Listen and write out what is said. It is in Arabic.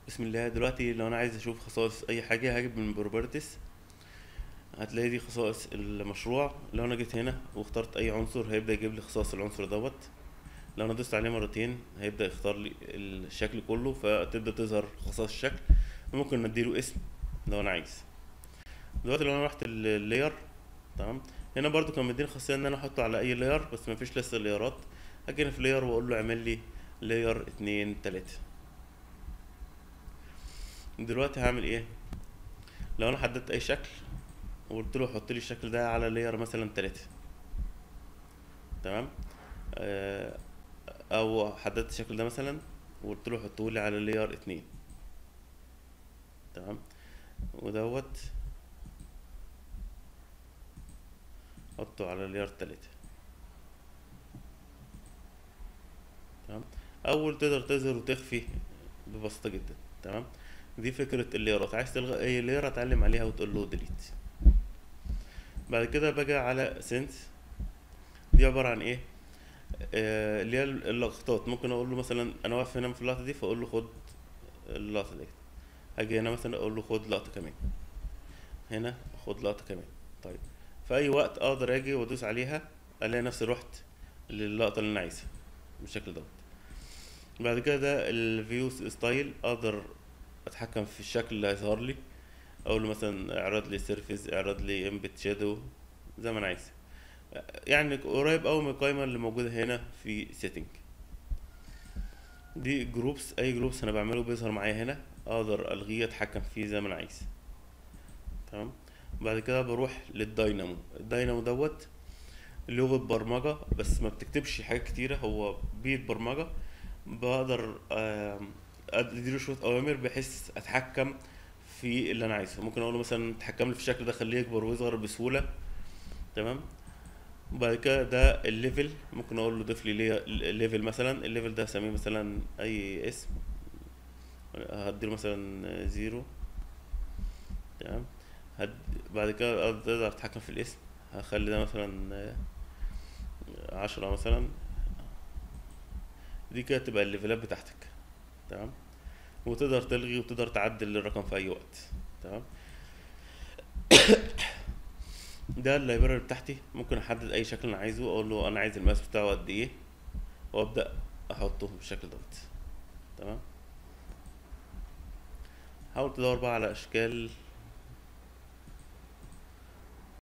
بسم الله. دلوقتي لو انا عايز اشوف خصائص اي حاجه هجيب من بروبرتيز. هتلاقي دي خصائص المشروع. لو انا جيت هنا واخترت اي عنصر هيبدا يجيب لي خصائص العنصر دوت. لو انا دوست عليه مرتين هيبدا يختار لي الشكل كله فتبدا تظهر خصائص الشكل. ممكن نديله اسم لو انا عايز. دلوقتي لو انا رحت اللاير، تمام، هنا برضو كان مديني خاصيه ان انا احطه على اي لاير بس مفيش لسه لايرات. هاجي هنا في لاير واقول له اعمل لي لاير 2 3. دلوقتي هعمل ايه؟ لو انا حددت اي شكل وقلت له حط لي الشكل ده على لاير مثلا 3، تمام، آه، او حددت الشكل ده مثلا وقلت له حطه لي على لاير 2، تمام، ودوت حطه على لاير 3، تمام. اول تقدر تظهر وتخفي ببساطه جدا، تمام. دي فكره اللايرات. عايز تلغي اي لاير اتعلم عليها وتقول له ديليت. بعد كده باجي على سنس. دي عباره عن ايه؟ اللي هي اللقطات. ممكن اقول له مثلا انا واقف هنا في اللقطه دي فاقول له خد اللقطه دي. هاجي هنا مثلا اقول له خد لقطه كمان، هنا خد لقطه كمان. طيب، في اي وقت اقدر اجي وادوس عليها الاقي نفسي رحت للقطه اللي انا عايزها بالشكل دوت. بعد كده ده الفيو ستايل. اقدر اتحكم في الشكل اللي هيظهر لي. اقول له مثلا اعرض لي سيرفيس، اعرض لي امبت شادو، زي ما انا عايز. يعني قريب قوي من القائمه اللي موجوده هنا في سيتنج. دي جروبس. اي جروبس انا بعمله بيظهر معايا هنا، اقدر الغيه اتحكم فيه زي ما انا عايز، تمام. بعد كده بروح للداينامو. الداينامو دوت لغة برمجة بس ما بتكتبش حاجات كتيرة، هو بيت برمجة. بقدر اديله شوية اوامر بحيث اتحكم في اللي انا عايزه. ممكن اقول له مثلا اتحكم لي في الشكل ده خليه يكبر ويصغر بسهولة، تمام. وبعد كده ده الليفل. ممكن اقول له ضيف لي ليفل مثلا. الليفل ده هسميه مثلا اي اسم. هديله مثلا زيرو، تمام. هد... بعد كده اقدر اتحكم في الاسم. هخلي ده مثلا 10 مثلا. دي كده تبقى الليفلات بتاعتك، تمام. وتقدر تلغي وتقدر تعدل الرقم في اي وقت، تمام. ده اللايبراري بتاعتي. ممكن احدد اي شكل انا عايزه، اقول له انا عايز المقاس بتاعه قد ايه وابدا احطه بالشكل دوت، تمام. حاول تدور بقى على اشكال